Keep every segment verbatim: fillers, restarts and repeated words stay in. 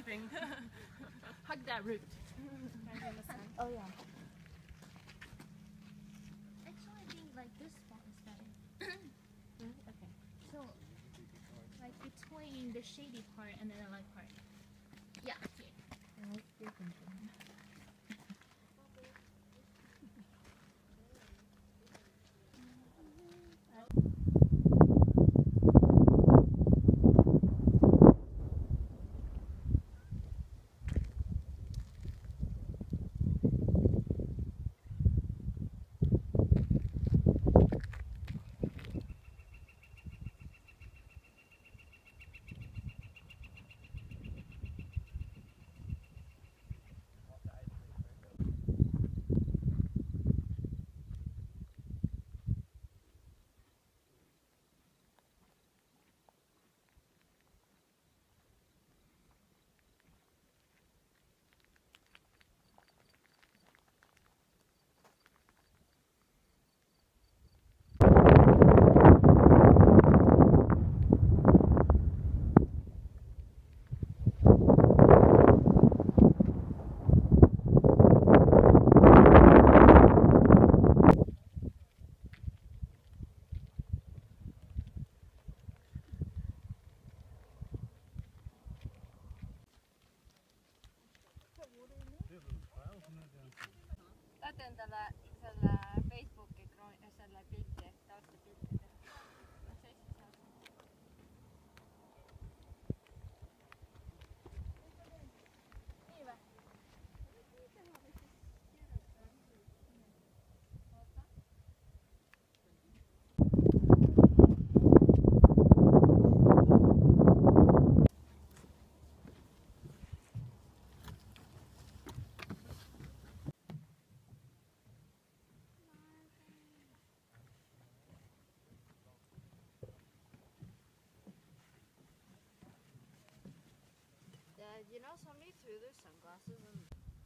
sleeping. Hug that root. Oh yeah. Actually, I think like this spot is better. Okay. So, like between the shady part and then the light part. Yeah. Here. Mä teen tällä, tällä Facebookin selle piltti, taustapiltti. You know, somebody threw their sunglasses and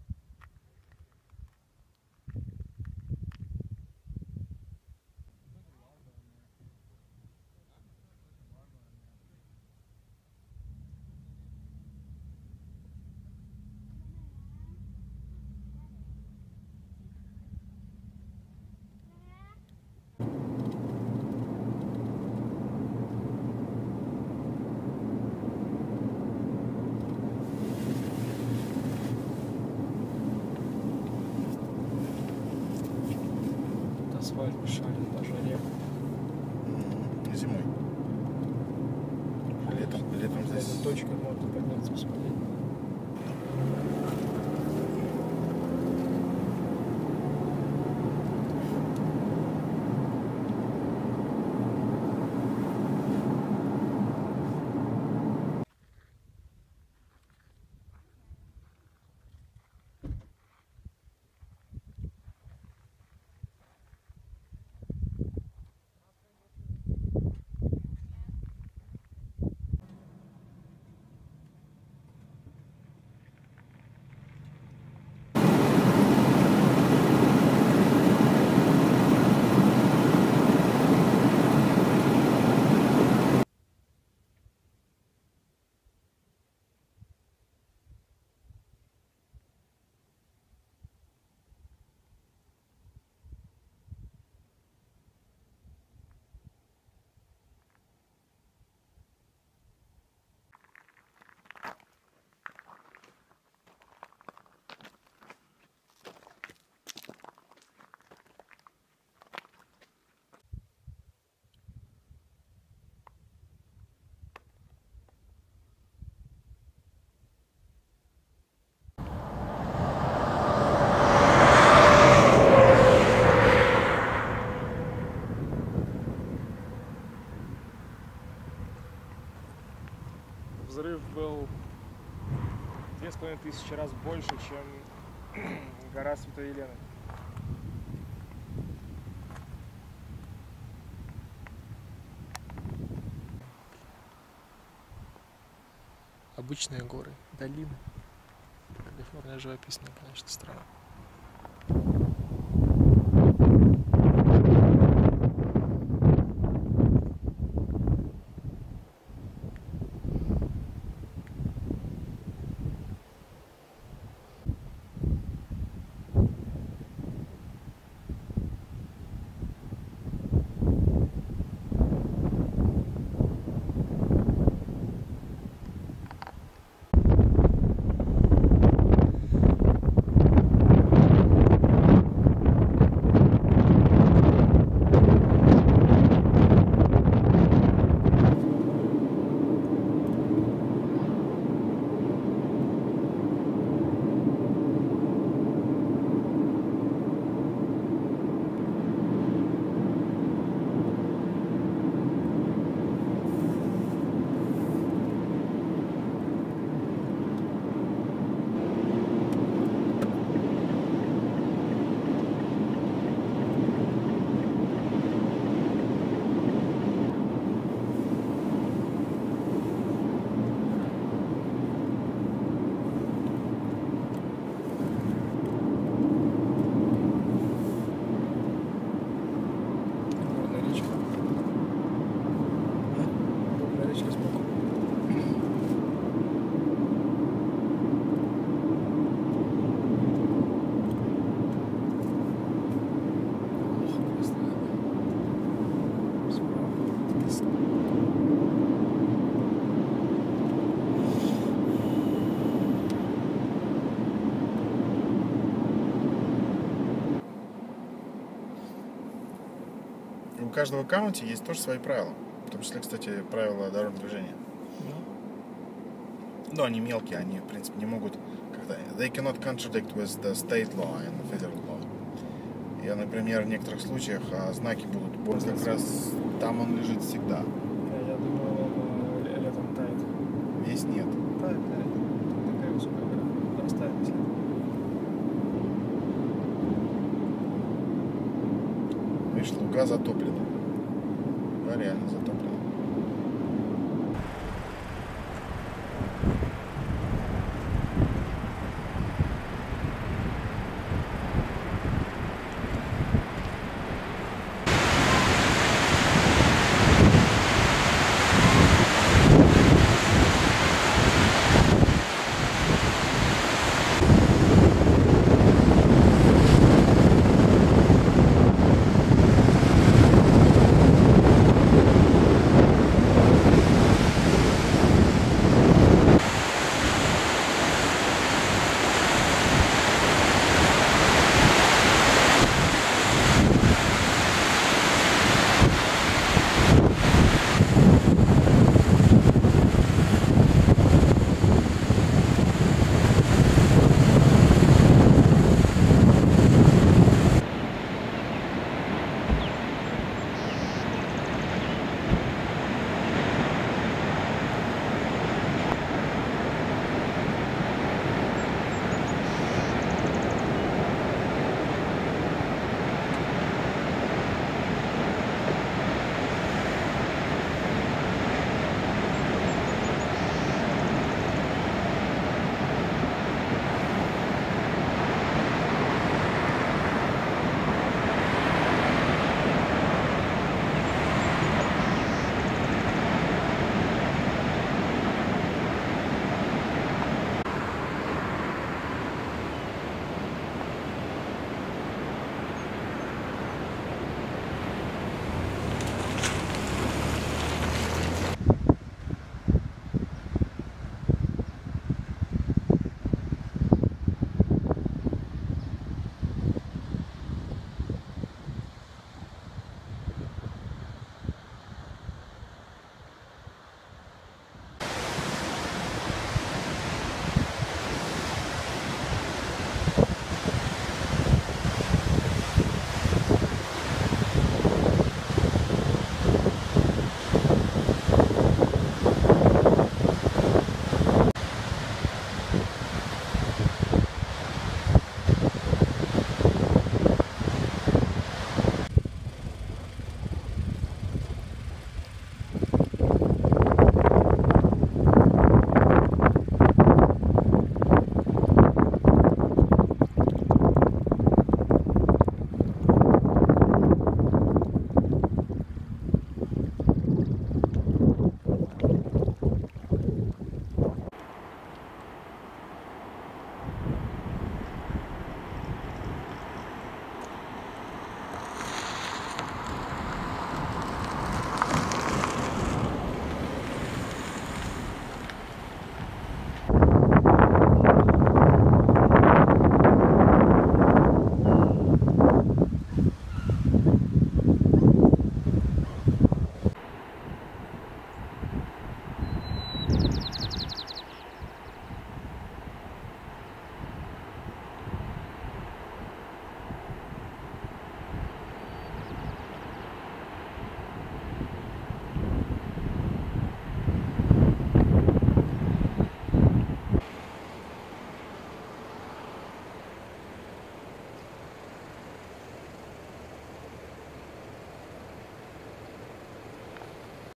Асфальт шарит на жаре. Зимой. Летом, летом здесь. Этой точкой можно подняться, посмотреть. Взрыв был две с половиной тысячи раз больше, чем гора Святой Елены. Обычные горы, долины. Калифорния живописная, конечно, страна. каждого каунти есть тоже свои правила. В том числе, кстати, правила дорожного движения. Но они мелкие, они, в принципе, не могут как-то... They cannot contradict with the state law and the federal law. Я, например, в некоторых случаях а, знаки будут... Вот как раз там он лежит всегда. Я думаю, он э, летом тает. Весь нет. Тает, тает. Такая высокая гора. Растает, если. Видишь, луга затоплены. Луга реально затоплена.